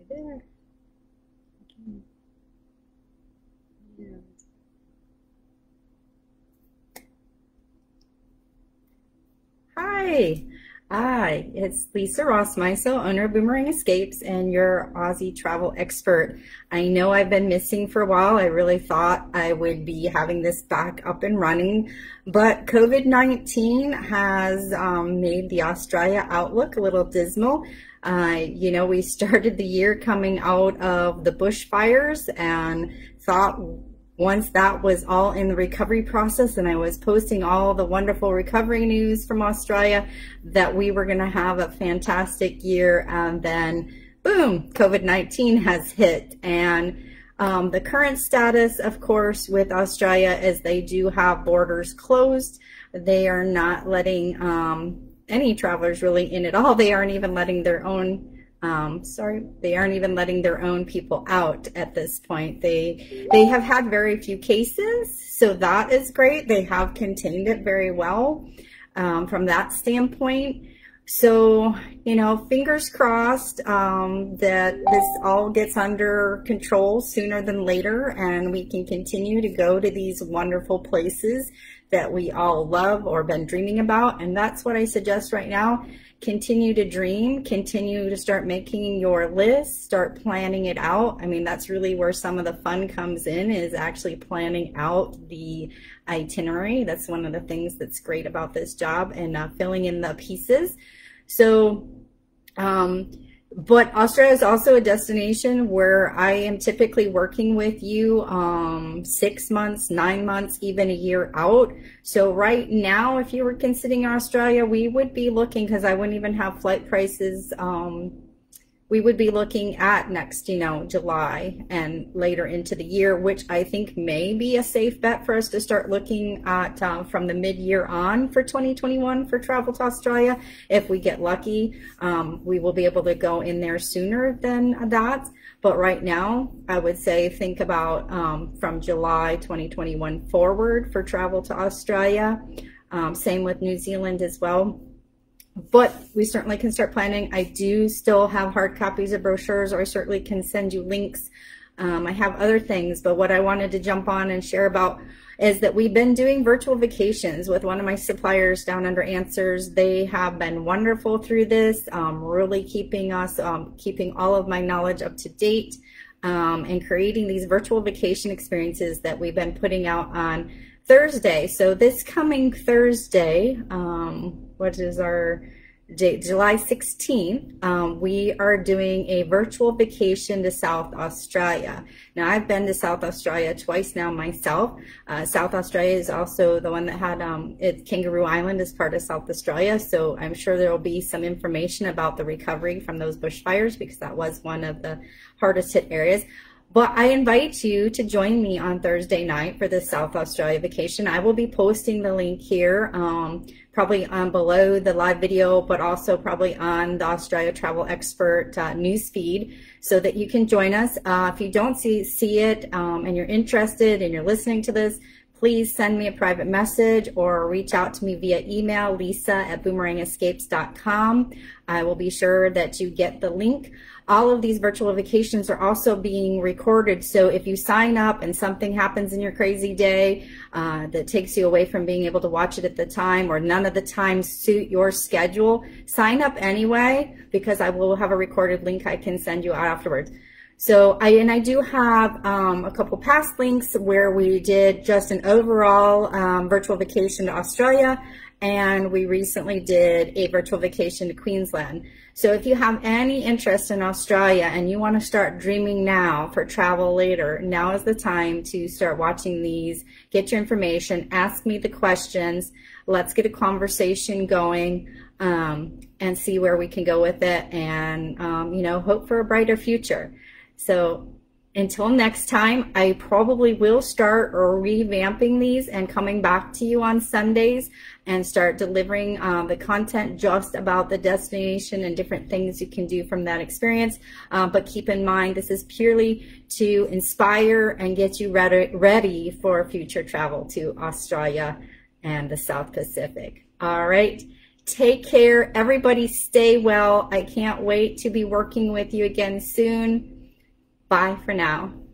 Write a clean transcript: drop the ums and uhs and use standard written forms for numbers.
there. Yeah. Hi. Hi, it's Lisa Rossmeiso, owner of Boomerang Escapes and your Aussie travel expert. I know I've been missing for a while. I really thought I would be having this back up and running, but COVID-19 has made the Australia outlook a little dismal. We started the year coming out of the bushfires and thought once that was all in the recovery process and I was posting all the wonderful recovery news from Australia that we were going to have a fantastic year, and then boom, COVID-19 has hit. And the current status, of course, with Australia is they do have borders closed. They are not letting any travelers really in at all. They aren't even letting their own they aren't even letting their own people out at this point. They have had very few cases, so that is great. They have contained it very well from that standpoint. So, fingers crossed that this all gets under control sooner than later, and we can continue to go to these wonderful places that we all love or been dreaming about. And that's what I suggest right now. Continue to dream, continue to start making your list, start planning it out. I mean, that's really where some of the fun comes in, is actually planning out the itinerary. That's one of the things that's great about this job, and filling in the pieces. So, but Australia is also a destination where I am typically working with you 6 months, 9 months, even a year out. So right now, if you were considering Australia, we would be looking, because I wouldn't even have flight prices, we would be looking at next, July and later into the year, which I think may be a safe bet for us to start looking at from the mid-year on for 2021 for travel to Australia. If we get lucky, we will be able to go in there sooner than that. But right now, I would say think about from July 2021 forward for travel to Australia. Same with New Zealand as well. But we certainly can start planning. I do still have hard copies of brochures, or I certainly can send you links. I have other things, but what I wanted to jump on and share about is that we've been doing virtual vacations with one of my suppliers down under Answers. They have been wonderful through this, really keeping us, keeping all of my knowledge up to date, and creating these virtual vacation experiences that we've been putting out on Thursday. So this coming Thursday, what is our date? July 16th, we are doing a virtual vacation to South Australia. Now, I've been to South Australia twice now myself. South Australia is also the one that had, Kangaroo Island is part of South Australia. So I'm sure there will be some information about the recovery from those bushfires, because that was one of the hardest hit areas. But I invite you to join me on Thursday night for the South Australia vacation. I will be posting the link here, probably on below the live video, but also probably on the Australia Travel Expert newsfeed, so that you can join us. If you don't see it and you're interested and you're listening to this, please send me a private message or reach out to me via email, lisa@boomerangescapes.com. I will be sure that you get the link. All of these virtual vacations are also being recorded, so if you sign up and something happens in your crazy day that takes you away from being able to watch it at the time, or none of the times suit your schedule, sign up anyway, because I will have a recorded link I can send you out afterwards. So I do have a couple past links where we did just an overall virtual vacation to Australia, and we recently did a virtual vacation to Queensland. So if you have any interest in Australia and you want to start dreaming now for travel later, now is the time to start watching these, get your information, ask me the questions, let's get a conversation going, and see where we can go with it, and hope for a brighter future. So until next time, I probably will start revamping these and coming back to you on Sundays and start delivering the content just about the destination and different things you can do from that experience. But keep in mind, this is purely to inspire and get you ready for future travel to Australia and the South Pacific. All right. Take care. Everybody stay well. I can't wait to be working with you again soon. Bye for now.